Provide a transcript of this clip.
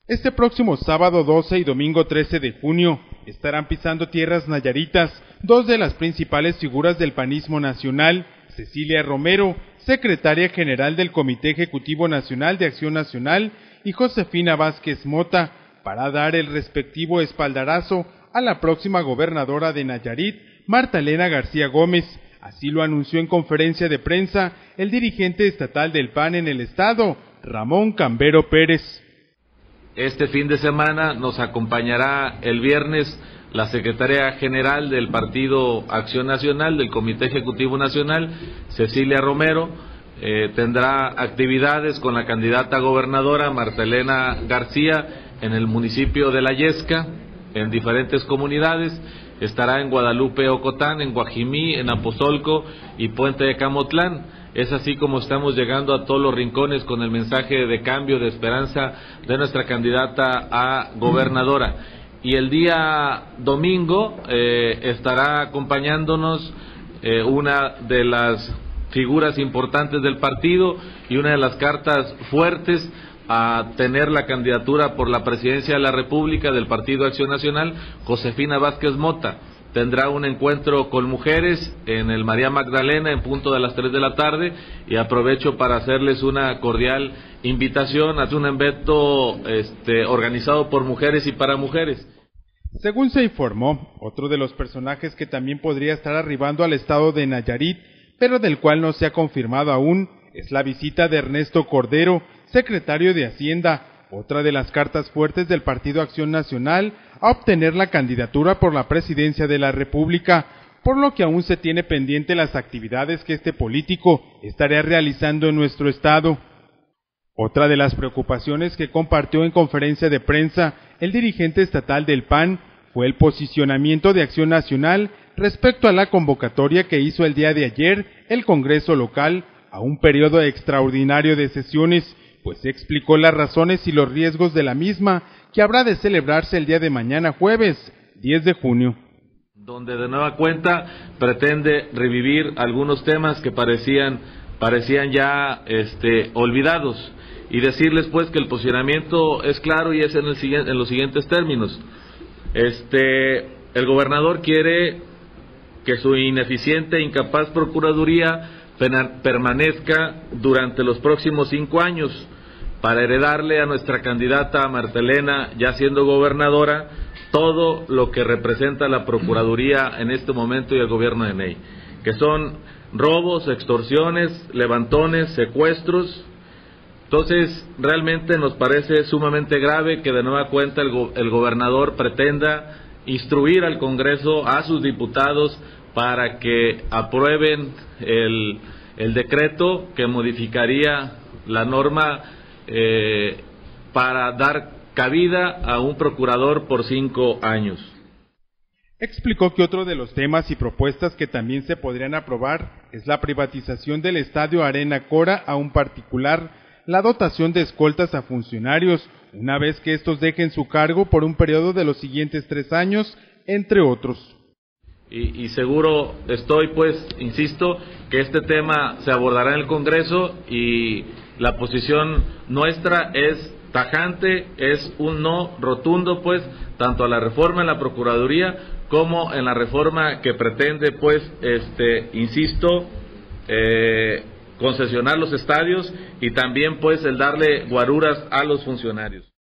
Este próximo sábado 12 y domingo 13 de junio estarán pisando tierras nayaritas dos de las principales figuras del panismo nacional, Cecilia Romero, secretaria general del Comité Ejecutivo Nacional de Acción Nacional, y Josefina Vázquez Mota, para dar el respectivo espaldarazo a la próxima gobernadora de Nayarit, Marta Elena García Gómez. Así lo anunció en conferencia de prensa el dirigente estatal del PAN en el estado, Ramón Cambero Pérez. Este fin de semana nos acompañará el viernes la secretaria general del Partido Acción Nacional, del Comité Ejecutivo Nacional, Cecilia Romero. Tendrá actividades con la candidata a gobernadora Marta Elena García en el municipio de La Yesca, en diferentes comunidades. Estará en Guadalupe Ocotán, en Guajimí, en Apozolco y Puente de Camotlán. Es así como estamos llegando a todos los rincones con el mensaje de cambio, de esperanza de nuestra candidata a gobernadora. Y el día domingo estará acompañándonos una de las figuras importantes del partido y una de las cartas fuertes a tener la candidatura por la presidencia de la República del Partido Acción Nacional, Josefina Vázquez Mota. Tendrá un encuentro con mujeres en el María Magdalena en punto de las 3 de la tarde, y aprovecho para hacerles una cordial invitación a un evento organizado por mujeres y para mujeres. Según se informó, otro de los personajes que también podría estar arribando al estado de Nayarit, pero del cual no se ha confirmado aún, es la visita de Ernesto Cordero, secretario de Hacienda, otra de las cartas fuertes del Partido Acción Nacional a obtener la candidatura por la presidencia de la República, por lo que aún se tiene pendiente las actividades que este político estaría realizando en nuestro estado. Otra de las preocupaciones que compartió en conferencia de prensa el dirigente estatal del PAN fue el posicionamiento de Acción Nacional respecto a la convocatoria que hizo el día de ayer el Congreso local a un periodo extraordinario de sesiones, pues explicó las razones y los riesgos de la misma, que habrá de celebrarse el día de mañana jueves, 10 de junio. Donde de nueva cuenta pretende revivir algunos temas que parecían ya olvidados, y decirles pues que el posicionamiento es claro y es en los siguientes términos. El gobernador quiere que su ineficiente e incapaz procuraduría permanezca durante los próximos 5 años, para heredarle a nuestra candidata Marta Elena, ya siendo gobernadora, todo lo que representa la Procuraduría en este momento y el gobierno de Ney, que son robos, extorsiones, levantones, secuestros. Entonces, realmente nos parece sumamente grave que de nueva cuenta el gobernador pretenda instruir al Congreso, a sus diputados, para que aprueben el decreto que modificaría la norma para dar cabida a un procurador por 5 años. Explicó que otro de los temas y propuestas que también se podrían aprobar es la privatización del estadio Arena Cora a un particular, la dotación de escoltas a funcionarios, una vez que estos dejen su cargo por un periodo de los siguientes 3 años, entre otros. Y seguro estoy, insisto, que este tema se abordará en el Congreso, y la posición nuestra es tajante, es un no rotundo, tanto a la reforma en la Procuraduría como en la reforma que pretende, concesionar los estadios, y también el darle guaruras a los funcionarios.